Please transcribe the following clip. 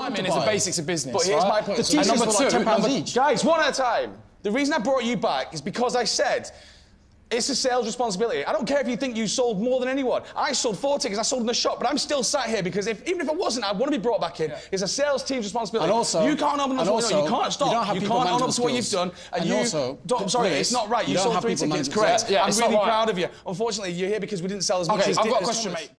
timing is the basics of business. But here's my point. The t-shirts were like £10 each. Guys, one at a time. The reason I brought you back is because I said it's a sales responsibility. I don't care if you think you sold more than anyone. I sold 4 tickets, I sold in the shop, but I'm still sat here because even if I wasn't, I'd want to be brought back in. Yeah. It's a sales team's responsibility. And also, you can't open up to what you can't stop. You can't own up to what you've done. And also, sorry, it's not right. You sold 3 tickets, correct. Yeah, I'm really proud of you. Unfortunately, you're here because we didn't sell as much as I've got a question, mate.